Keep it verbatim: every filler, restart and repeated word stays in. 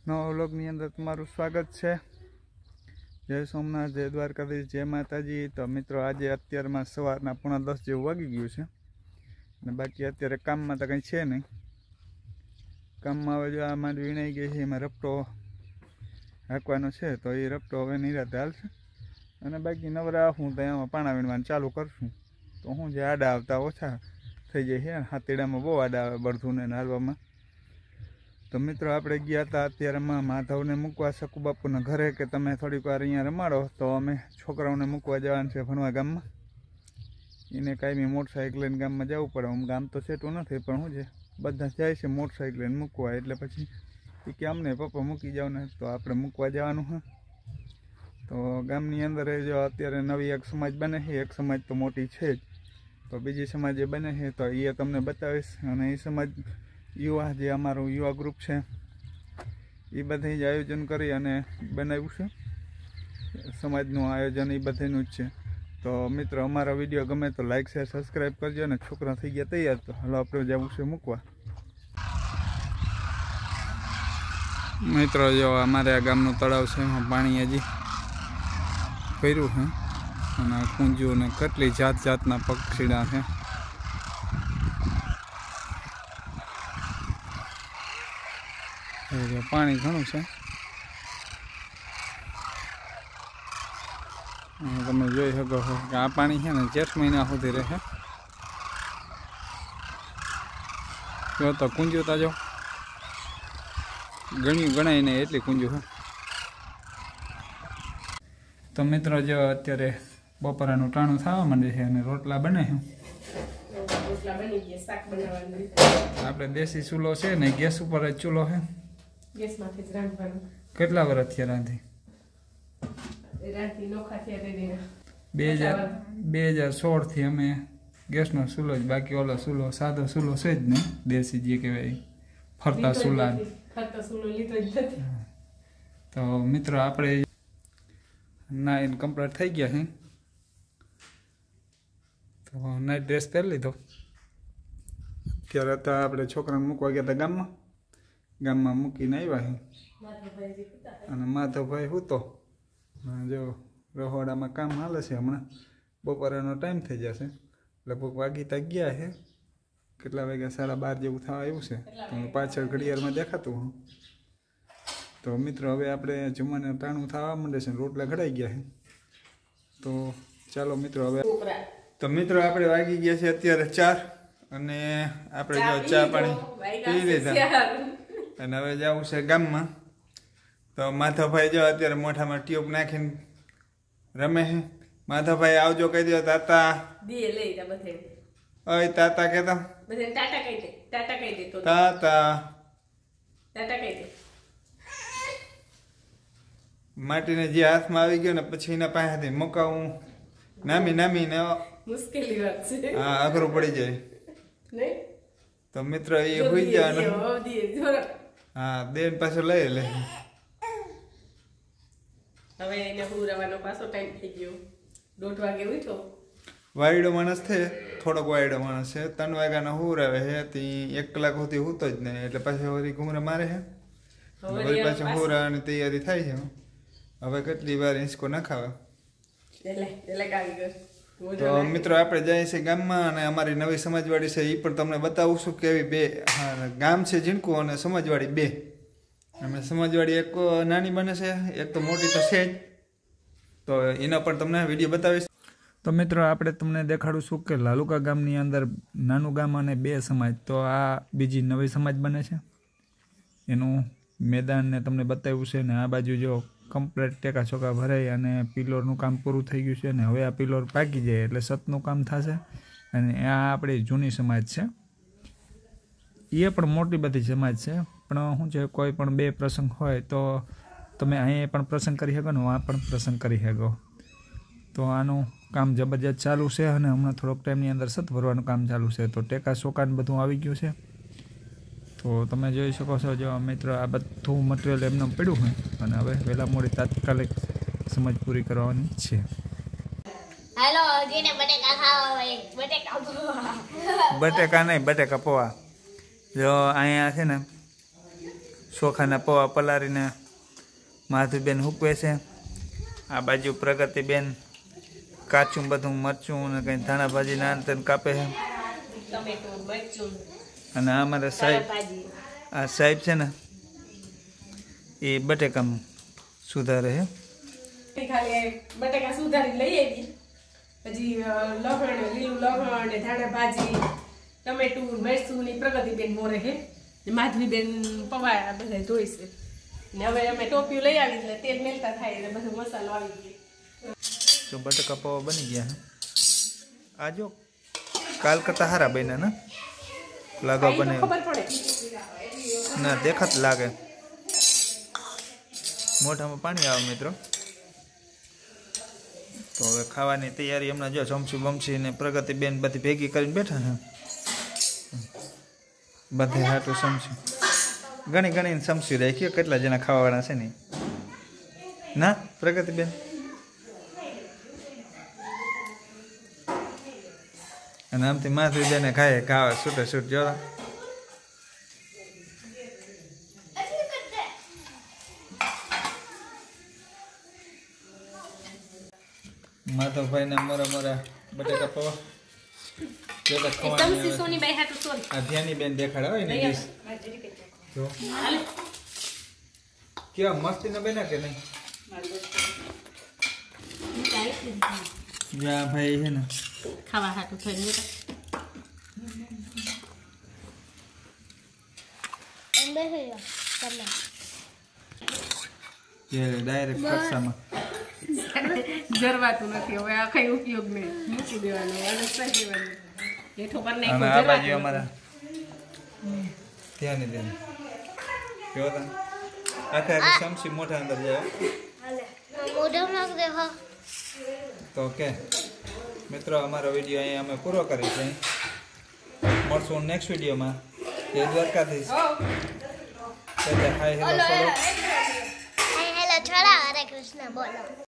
નવા વ્લોગની અંદર તમારું સ્વાગત છે। જય સોમનાથ, જય દ્વારકાધીશ, જય માતાજી। તો મિત્રો આજે અત્યારમાં સવારના પોણા દસ જેવું વાગી ગયું છે અને બાકી અત્યારે કામમાં તો કંઈ છે નહીં। કામમાં હવે જો આ માંડવી વીણાઈ ગઈ છે, એમાં રપટો હાંકવાનો છે તો એ રપટો હવે નિરાતે હાલશે અને બાકી નવરા હું તો એમાં પાણા વીણવાનું ચાલુ કરશું તો હું જે આડા આવતા ઓછા થઈ જાય છે। હાથીડામાં બહુ આડા આવે બળધુને હાલવામાં। તો મિત્રો આપણે ગયા હતા અત્યારમાં માધવને મૂકવા શકુ બાપુના ઘરે કે તમે થોડીક વાર અહીંયા રમાડો, તો અમે છોકરાઓને મૂકવા જવાનું છે ભણવા ગામમાં। એને કાંઈ મોટરસાઇકલ લઈને ગામમાં જવું પડે, આમ ગામ તો સેટું નથી પણ શું છે બધા જાય છે મોટરસાઇકલ લઈને મૂકવા, એટલે પછી એ કે અમને પપ્પા મૂકી જાવ ને તો આપણે મૂકવા જવાનું છે। તો ગામની અંદર જો અત્યારે નવી એક સમાજ બને છે, એક સમાજ તો મોટી છે જ, તો બીજી સમાજ જે બને છે તો એ તમને બતાવીશ। અને એ સમાજ યુવા જે અમારું યુવા ગ્રુપ છે એ બધી જ આયોજન કરી અને બનાવ્યું છે, સમાજનું આયોજન એ બધાનું જ છે। તો મિત્રો અમારો વિડીયો ગમે તો લાઈક શેર સબસ્ક્રાઈબ કરજો અને છોકરા થઈ ગયા તૈયાર તો હાલો આપણે જવું છે મૂકવા। મિત્રો જો અમારે આ ગામનું તળાવ છે, એમાં પાણી હજી ભર્યું છે અને કુંજું ને કેટલી જાત જાતના પક્ષીડા છે। પાણી ઘણું છે, તમે જોઈ શકો છો કે આ પાણી છે ને જેઠ મહિના સુધી રહે। જો તો કુંજું તાજો ગણ્યું ગણાય નહીં એટલી કુંજું છે। તો મિત્રો જો અત્યારે બપોરાનું ટાણું થવા માંડે છે અને રોટલા બને છે। આપણે દેશી ચૂલો છે ને ગેસ ઉપર જ ચૂલો છે। કેટલા વર્ષ થયા રાંધી? બે હજાર બે હજાર સોળ થી અમે ગેસનો ચૂલો જ, બાકી ઓલો ચૂલો સાદો ચૂલો છે જ નહીં, દેશી જે કહેવાય ફરતા ચૂલા। તો મિત્રો આપણે નાઈન કમ્પ્લીટ થઈ ગયા છે, તો નાઈટ ડ્રેસ પહેરી લીધો। અત્યારે હતા આપણે છોકરાને મૂકવા ગયા હતા ગામમાં, ગામમાં મૂકીને આવ્યા છે અને માધવભાઈ હું તો જો રહોડામાં કામ હાલે છે। હમણાં બપોરનો ટાઈમ થઈ જશે, લગભગ વાગી ત્યાં ગયા છે, કેટલા વાગ્યા સાડા બાર જેવું થવા આવ્યું છે, તો પાછળ ઘડિયાળમાં દેખાતું હું। તો મિત્રો હવે આપણે જમવાને ટાણું થવા માંડે છે, રોટલા ઘડાઈ ગયા છે, તો ચાલો મિત્રો હવે તો મિત્રો આપણે વાગી ગયા છે અત્યારે ચાર અને આપણે જો ચા પાણી પી લીધા અને હવે જવું છે ગામમાં। તો માધવભાઈ જો અત્યારે મોઢામાં ટ્યુબ નાખીને રમે છે। માધવભાઈ આવજો કહી દો તાતા, ઓય તાતા કહેતા તાતા માટીને જે હાથમાં આવી ગયો ને પછી એના પાસેથી મુકાવું નામી નામી ને મુશ્કેલી વાત છે, હા અઘરું પડી જાય। તો મિત્રો એ હોઈ જવાનું, હા દેન પાછો લઈ લે। હવે એને હુરાવાનો પાછો ટાઈમ થઈ ગયો, દોઢ વાગે ઉઠો। વાયડો માણસ છે, થોડોક વાયડો માણસ છે, ત્રણ વાગ્યાનો હુરાવે છે, તી એક કલાક સુધી હુતો જ નહીં, એટલે પાછો વળી ઘૂમરા મારે છે, વળી પાછો હુરાવાની તૈયારી થાય છે। હવે કેટલી વાર ઇંચકો નખાવે। તો મિત્રો આપણે જઈએ છીએ ગામમાં અને અમારી નવી સમાજવાડી છે એ પણ તમને બતાવું છું કેવી બે ગામ છે ઝીણકું અને સમાજવાડી બે। અમે સમાજવાડી એક નાની બને છે, એક તો મોટી તો છે જ, તો એના પણ તમને વિડીયો બતાવીશ। તો મિત્રો આપણે તમને દેખાડું છું કે લાલુકા ગામની અંદર નાનું ગામ અને બે સમાજ, તો આ બીજી નવી સમાજ બને છે, એનું મેદાનને તમને બતાવ્યું છે ને આ બાજુ જો કમ્પ્લીટ ટેકા ચોકા ભરાઈ અને પિલોરનું કામ પૂરું થઈ ગયું છે ને હવે આ પિલોર પાકી જાય એટલે છતનું કામ થશે। અને આ આપણી જૂની સમાજ છે, એ પણ મોટી બધી સમાજ છે, પણ શું છે કોઈ પણ બે પ્રસંગ હોય તો તમે અહીંયા પણ પ્રસંગ કરી શકો ને આ પણ પ્રસંગ કરી શકો। તો આનું કામ જબરજસ્ત ચાલુ છે અને હમણાં થોડોક ટાઈમની અંદર છત ભરવાનું કામ ચાલુ છે, તો ટેકા ચોકાને બધું આવી ગયું છે। તો તમે જોઈ શકો છો જો મિત્રો આ બધું મટીરિયલ એમને પડ્યું હોય અને હવે વહેલા મોડી તાત્કાલિક સમજ પૂરી કરવાની છે। हेलो जीने बटेका खाओ एक बटेका पोहा बटेका नहीं बटेका पोहा जो आया है ना ચોખાના પૌવા પલાળીને માધુબેન હૂકવે છે. આ બાજુ પ્રગતિબેન કાચું બધું મરચું અને કંઈ ધાણા ભાજી ના અંતર કાપે છે. ટમેટું મરચું અને આ અમારા સાહેબ ભાજી આ સાહેબ છે ને એ બટેકામ સુધારે છે. ખાલી બટાકા સુધારી લઈ આવી. પછી લસણ લીલું લસણ ને ધાણા ભાજી ટમેટું મરચું ની પ્રગતિબેન મોરે છે. માધવીબેન પવાયા બધા જોઈશે. ને હવે અમે ટોપિયું લઈ આવી એટલે તેલ મેલતા થાય એટલે બધો મસાલો આવી ગયો. તો બટાકા પૌવા બની ગયા હે. આ જો કાલ કરતા હારા બન્યા ને લાગવા બને ખબર પડે ના દેખાત લાગે. મોઢામાં પાણી આવે મિત્રો. તો હવે ખાવાની તૈયારી હમણાં જો ચમચી બમચી ને પ્રગતિબેન બધી ભેગી કરીને બેઠા છે. બધે હાટું ચમચી ઘણી ઘણી ચમચી રાખીએ. કેટલા જણા ખાવાવાળા છે ને ના પ્રગતિબેન? અને આમથી માથું બેને ખાય ખાવા છૂટે છૂટ જો માધવભાઈ ના મોરા મોરા બટેકા પૌવા તમસી સોની બાઈ હાટુ સોન આ ધ્યાની બેન દેખાડે હોય ને ડીશ જો કેવા મસ્તી ન બન્યા કે નહીં? જા ભાઈ છે ને ખાવા હાટુ થઈને અંદર થઈ ગયો તમે કે ડાયરેક્ટ ખર્ચામાં જરવાતું નથી. હવે આ કઈ ઉપયોગ નહીં, મૂકી દેવાનું અને સહી દેવાનું. હેઠો પર અને નાખ્યું આ બાજુ જરવાતું અમારા ધ્યાની બેન જો તા આખા આખી ચમચી મોઢા અંદર જાય. મોઢમ નાખ દે હા. તો કે મિત્રો અમારો વિડીયો અહીંયા અમે પૂરો કરી છે. મળશું નેક્સ્ટ વિડીયોમાં. જય દ્વારકાધીશ. હાય હેલો હેલો છોડા હરે કૃષ્ણ બોલો.